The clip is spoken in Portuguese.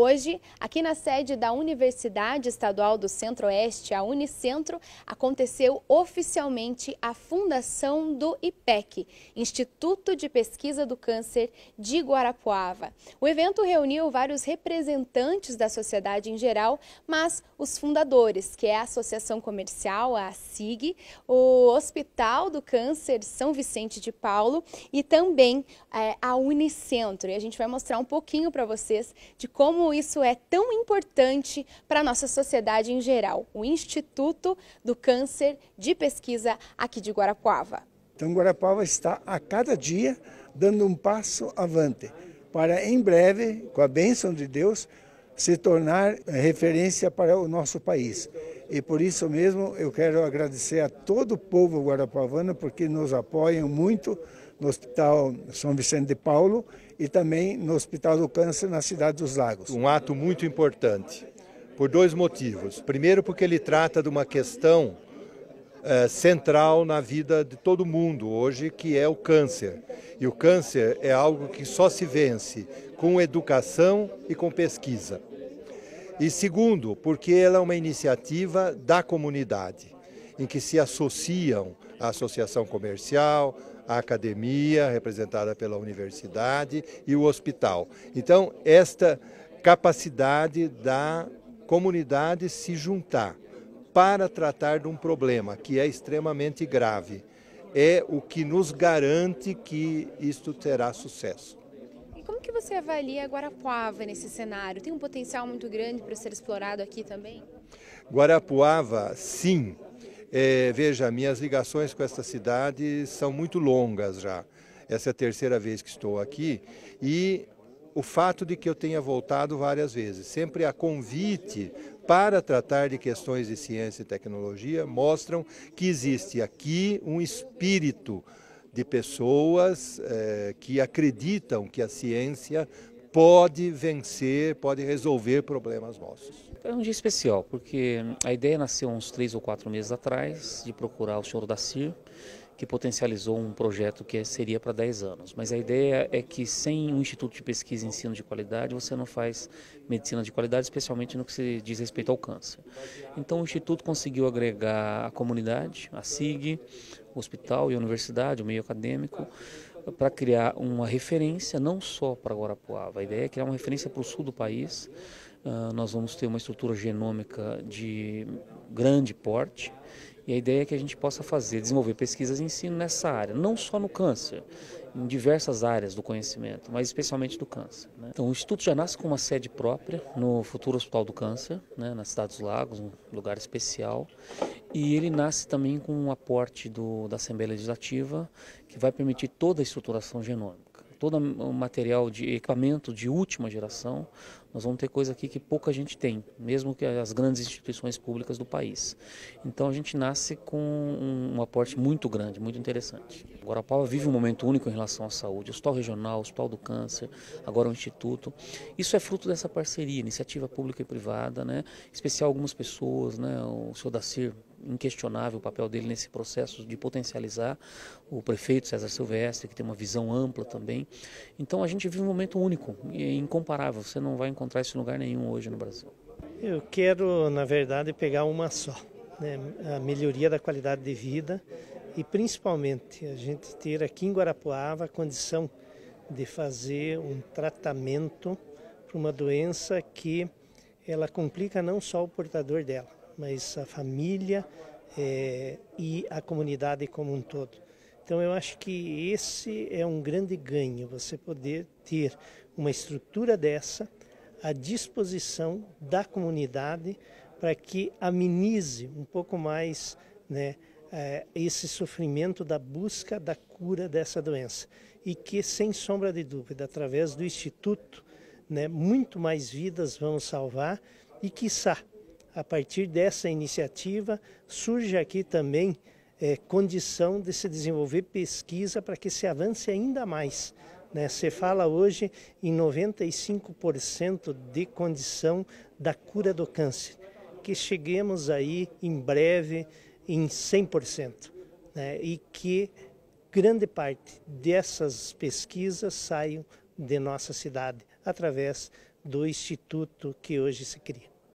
Hoje, aqui na sede da Universidade Estadual do Centro-Oeste, a Unicentro, aconteceu oficialmente a fundação do IPEC, Instituto de Pesquisa do Câncer de Guarapuava. O evento reuniu vários representantes da sociedade em geral, mas os fundadores, que é a Associação Comercial, a ACIG, o Hospital do Câncer São Vicente de Paulo e também a Unicentro. E a gente vai mostrar um pouquinho para vocês de como isso é tão importante para a nossa sociedade em geral, o Instituto do Câncer de Pesquisa aqui de Guarapuava. Então, Guarapuava está a cada dia dando um passo avante para, em breve, com a bênção de Deus, se tornar referência para o nosso país. E por isso mesmo eu quero agradecer a todo o povo guarapuavano porque nos apoiam muito no Hospital São Vicente de Paulo e também no Hospital do Câncer na Cidade dos Lagos. Um ato muito importante, por dois motivos. Primeiro, porque ele trata de uma questão central na vida de todo mundo hoje, que é o câncer. E o câncer é algo que só se vence com educação e com pesquisa. E segundo, porque ela é uma iniciativa da comunidade, em que se associam a associação comercial, a academia, representada pela universidade, e o hospital. Então, esta capacidade da comunidade se juntar para tratar de um problema que é extremamente grave, é o que nos garante que isto terá sucesso. E como que você avalia Guarapuava nesse cenário? Tem um potencial muito grande para ser explorado aqui também? Guarapuava, sim. Veja, minhas ligações com esta cidade são muito longas já. Essa é a terceira vez que estou aqui e o fato de que eu tenha voltado várias vezes, sempre a convite para tratar de questões de ciência e tecnologia, mostram que existe aqui um espírito de pessoas que acreditam que a ciência pode vencer, pode resolver problemas nossos. É um dia especial, porque a ideia nasceu uns 3 ou 4 meses atrás, de procurar o senhor Dacir, que potencializou um projeto que seria para 10 anos. Mas a ideia é que sem um instituto de pesquisa e ensino de qualidade, você não faz medicina de qualidade, especialmente no que se diz respeito ao câncer. Então o instituto conseguiu agregar a comunidade, a SIG, o hospital e a universidade, o meio acadêmico, para criar uma referência não só para Guarapuava. A ideia é criar uma referência para o sul do país. Nós vamos ter uma estrutura genômica de grande porte e a ideia é que a gente possa desenvolver pesquisas e ensino nessa área, não só no câncer, em diversas áreas do conhecimento, mas especialmente do câncer, né? Então o Instituto já nasce com uma sede própria no futuro Hospital do Câncer, né, na Cidade dos Lagos, um lugar especial, e ele nasce também com um aporte da Assembleia Legislativa que vai permitir toda a estruturação genômica. Todo o material de equipamento de última geração, nós vamos ter coisa aqui que pouca gente tem, mesmo que as grandes instituições públicas do país. Então a gente nasce com um aporte muito grande, muito interessante. Guarapuava vive um momento único em relação à saúde, o Hospital Regional, o Hospital do Câncer, agora o Instituto. Isso é fruto dessa parceria, iniciativa pública e privada, né? Em especial algumas pessoas, né? O senhor Dacir, inquestionável o papel dele nesse processo de potencializar, o prefeito César Silvestre, que tem uma visão ampla também. Então a gente vive um momento único e incomparável, você não vai encontrar isso em lugar nenhum hoje no Brasil. Eu quero, na verdade, pegar uma só, né? A melhoria da qualidade de vida e principalmente a gente ter aqui em Guarapuava a condição de fazer um tratamento para uma doença que ela complica não só o portador dela, mas a família e a comunidade como um todo. Então eu acho que esse é um grande ganho, você poder ter uma estrutura dessa à disposição da comunidade para que amenize um pouco mais, né, esse sofrimento da busca da cura dessa doença. E que, sem sombra de dúvida, através do Instituto, né, muito mais vidas vamos salvar e, quiçá, a partir dessa iniciativa, surge aqui também condição de se desenvolver pesquisa para que se avance ainda mais, né? Se fala hoje em 95% de condição da cura do câncer, que cheguemos aí em breve em 100%, né? E que grande parte dessas pesquisas saiam de nossa cidade, através do instituto que hoje se cria.